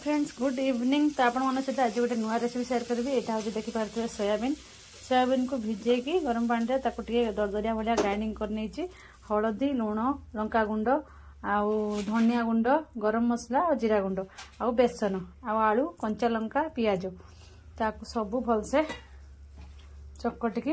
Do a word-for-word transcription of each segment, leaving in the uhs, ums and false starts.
Friends good evening. तो आपण मन सहित आज गोटे नुआ रेसिपी शेयर करी। यहाँ हूँ देखी पारे सोयाबीन सोयाबीन को भिजेकी गरम पानी टे दरदरिया भाया ग्राइंडिंग कर हलदी लुण लंका गुंड आउ धनिया गुंड गरम मसला और जीरा गुंड आउ बेसन आउ आलू कंचा लंका पियाज ताकू सबू भलसे चकटिकी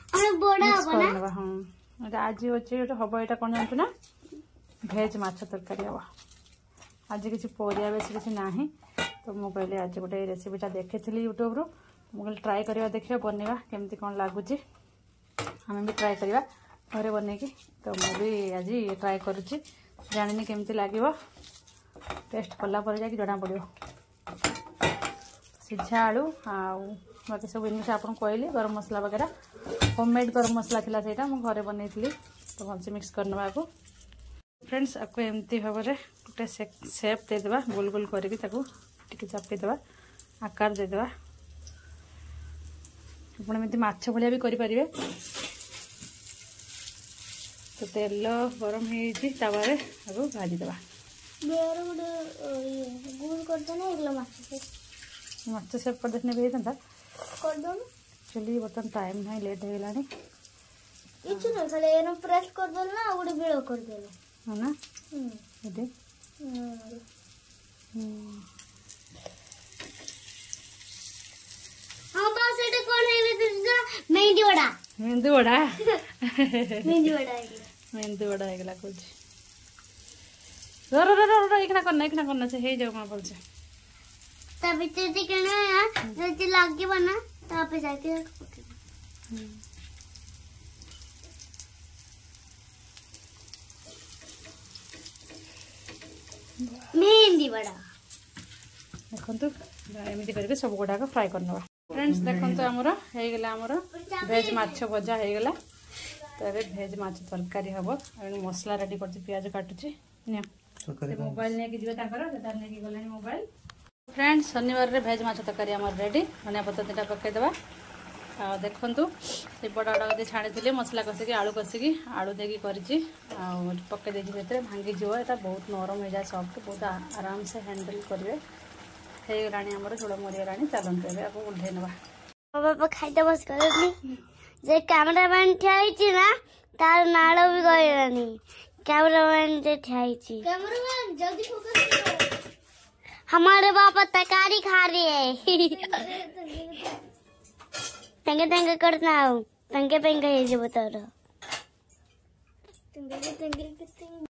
हाँ आज हूँ हम यहाँ कौन जानते ना भेज माछ तरकारी हम आज किसी परिया बेस किसी ना तो मुझे कहली आज गोटे रेसिपीटा देखी यूट्यूब रु मुझे ट्राए करवा देखिए बनवा केमती कौन लगुच आम भी ट्राए करवा घरे बनईकी। तो मुझे आज ट्राए करुच्ची जानी केमती लगे टेस्ट कला जा जना पड़ो सीझा आलू आउ बाकी सब जिन आपको कहली गरम मसला वगैरह होममेड गरम मसला था से घरे बनई तो भलसे मिक्स करने को फ्रेंड्स आपको एमती भाव में गोटे सेप देदेबा गोल गोल करके चापीदेवा आकार देदेबा आप एमती माछ भाया भी करें। तो तेल गरम होवा भाजीदेवा माछ सेप कर देने भी होता एक्चुअली बर्तमान टाइम ना लेट हो गलानी प्रेस कर दो ना गोटे बेल कर दो है ना ये हां बस एटा कोन है मेहंदी वड़ा मेहंदी वड़ा मेहंदी वड़ा है मेहंदी वड़ा है गला कुछ रो रो रो रो एकना करना एकना करना से हे जाओ मां बोल से तब इतने कहना है जल्दी लाग के बना तब पे जाके मेहंदी बड़ा देखंतु एमिति करके सब गुडा को फ्राई करनवा। फ्रेंड्स देखंतु हमर हे गेला हमर वेज माछ भजा हे गेला। तो ए वेज माछ तरकारी हबो आ मसला रेडी करछि प्याज काटुछि ने मोबाइल ने कि जिवे ताकर तार ने कि गलानी मोबाइल। फ्रेंड्स शनिवार रे वेज माछ तरकारी हमर रेडी धनिया पत्ता दिटा पकाई देबा आ देखंतु से बड़ा बड़ा गदे छाणी मसला कसिकी आलू कसिकी आलू देकी करिछि आ पकाई देछि भीतर भांगी जीव एटा बहुत नरम हो जाए सॉफ्ट बहुत आराम से हैंडल करिवे हे रानी हमर छोड़ मरिया रानी चलन पे आपको उठे नबा बाबा खाइते बस करनी जे कैमरामैन ठाईछि ना तार नालो भी गयरानी कैमरामैन जे ठाईछि कैमरामैन जल्दी फोकस करो हमारे बाबा तरकारी खा रहे हैं तंगे तंगे करना हो तंगे तंगे ये जो बता रहा तंगे तंगे